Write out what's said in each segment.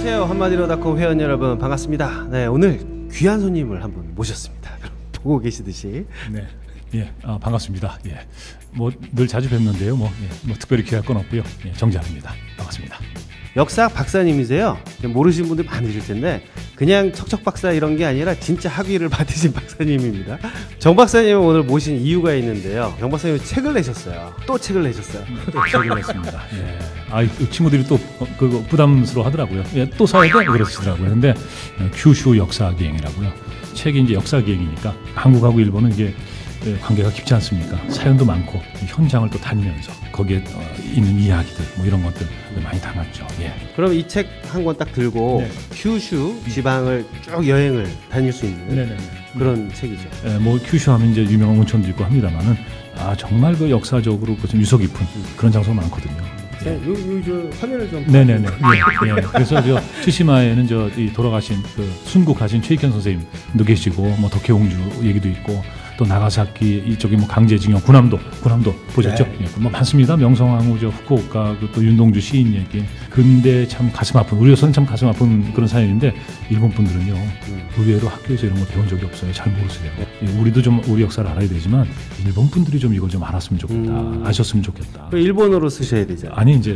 안녕하세요. 한마디로닷컴 회원 여러분 반갑습니다. 네, 오늘 귀한 손님을 한분 모셨습니다. 보고 계시듯이. 네, 예, 반갑습니다. 예, 뭐 늘 자주 뵙는데요. 뭐 특별히 귀할 건 없고요. 예, 정재환입니다. 반갑습니다. 역사학 박사님이세요. 모르시는 분들 많으실 텐데 그냥 척척 박사 이런 게 아니라 진짜 학위를 받으신 박사님입니다. 정 박사님을 오늘 모신 이유가 있는데요. 정 박사님 책을 내셨어요. 또 책을 내셨어요. 또 책을 냈습니다. 예. 친구들이 또 그거 부담스러워 하더라고요. 예, 또 사야 돼? 그러시더라고요. 근데 큐슈 역사기행이라고요. 책이 이제 역사기행이니까 한국하고 일본은 이게 관계가 깊지 않습니까? 사연도 많고 현장을 또 다니면서 거기에 있는 이야기들 뭐 이런 것들 많이 담았죠. 예. 그럼 이 책 한 권 딱 들고 네. 큐슈 지방을 쭉 여행을 다닐 수 있는 네네네. 그런 책이죠. 예, 뭐 큐슈하면 이제 유명한 온천도 있고 합니다만은 정말 그 역사적으로 좀 유서 깊은 그런 장소가 많거든요. 네, 저 화면을 좀. 네네네. 예. 그래서 저 츠시마에는 이 돌아가신 그 순국하신 최익현 선생님도 계시고 뭐 덕혜옹주 얘기도 있고 또 나가사키 이쪽에 뭐 강제징용 군함도 보셨죠? 네. 예, 뭐 많습니다. 명성황후 후쿠오카 또 윤동주 시인 얘기. 근데 참 가슴 아픈 우리로서는 참 가슴 아픈 그런 사연인데 일본 분들은요 의외로 학교에서 이런 거 배운 적이 없어요. 잘 모르세요. 예, 우리도 좀 우리 역사를 알아야 되지만 일본 분들이 좀 이걸 좀 알았으면 좋겠다. 아셨으면 좋겠다. 일본어로 쓰셔야 되죠. 아니 이제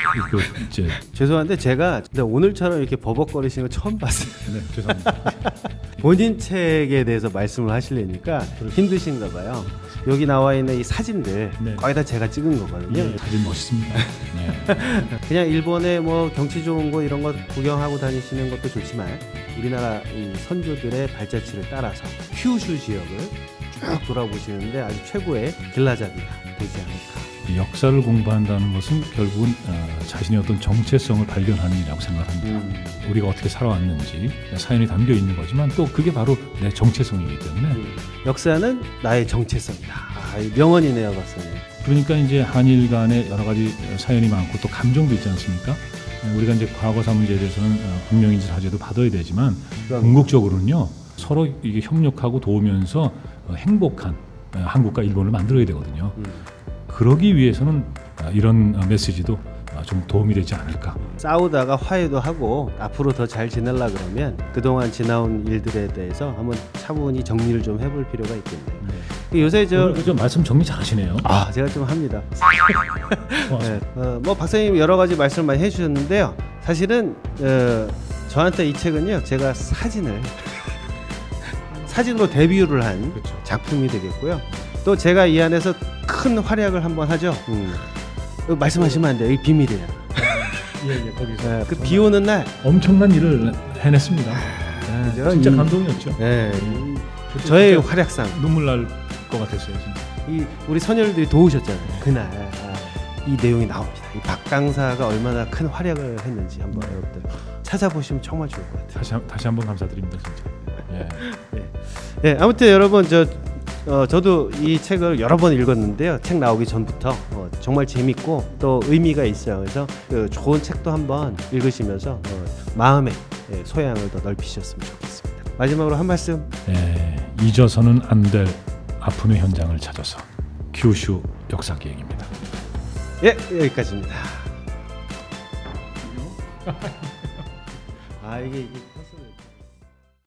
이제 죄송한데 제가 근데 오늘처럼 이렇게 버벅거리시는 거 처음 봤어요. 네, 죄송합니다. 본인 책에 대해서 말씀을 하시려니까 힘드신가 봐요. 여기 나와 있는 이 사진들 네. 거의 다 제가 찍은 거거든요. 네, 사진 멋있습니다. 네. 그냥 일본의 뭐 경치 좋은 곳 이런 거 구경하고 다니시는 것도 좋지만 우리나라 이 선조들의 발자취를 따라서 큐슈 지역을 쭉 돌아보시는데 아주 최고의 길라잡이가 되지 않을까. 역사를 공부한다는 것은 결국은 자신의 어떤 정체성을 발견하는 일이라고 생각합니다. 우리가 어떻게 살아왔는지 사연이 담겨 있는 거지만 또 그게 바로 내 정체성이기 때문에 역사는 나의 정체성이다. 명언이네요, 박사님. 그러니까 이제 한일 간에 여러 가지 사연이 많고 또 감정도 있지 않습니까? 우리가 이제 과거사 문제에 대해서는 분명히 사죄도 받아야 되지만 궁극적으로는요 서로 이게 협력하고 도우면서 행복한 한국과 일본을 만들어야 되거든요. 그러기 위해서는 이런 메시지도 좀 도움이 되지 않을까. 싸우다가 화해도 하고 앞으로 더 잘 지내려 그러면 그동안 지나온 일들에 대해서 한번 차분히 정리를 좀 해볼 필요가 있겠네요. 요새 좀 말씀 정리 잘하시네요. 제가 좀 합니다. 네, 뭐 박사님 여러 가지 말씀 많이 해주셨는데요. 사실은 저한테 이 책은요 제가 사진으로 데뷔를 한 그렇죠. 작품이 되겠고요. 또 제가 이 안에서 큰 활약을 한번 하죠. 말씀하시면 안 돼요. 이 비밀이에요. 예, 거기서 그 비 오는 날 엄청난 일을 해냈습니다. 진짜 감동이었죠. 네. 저의 활약상 눈물 날 것 같았어요. 진짜. 이 우리 선열들이 도우셨잖아요. 그날 이 내용이 나옵니다. 이 박강사가 얼마나 큰 활약을 했는지 한번 여러분들 찾아보시면 정말 좋을 것 같아요. 다시 한번 감사드립니다, 진짜. 예, 아무튼 여러분 저도 이 책을 여러 번 읽었는데요. 책 나오기 전부터 정말 재밌고 또 의미가 있어요. 그래서 그 좋은 책도 한번 읽으시면서 마음의 소양을 더 넓히셨으면 좋겠습니다. 마지막으로 한 말씀. 잊어서는 안 될 아픔의 현장을 찾아서 큐슈 역사기행입니다. 예, 여기까지입니다. 이게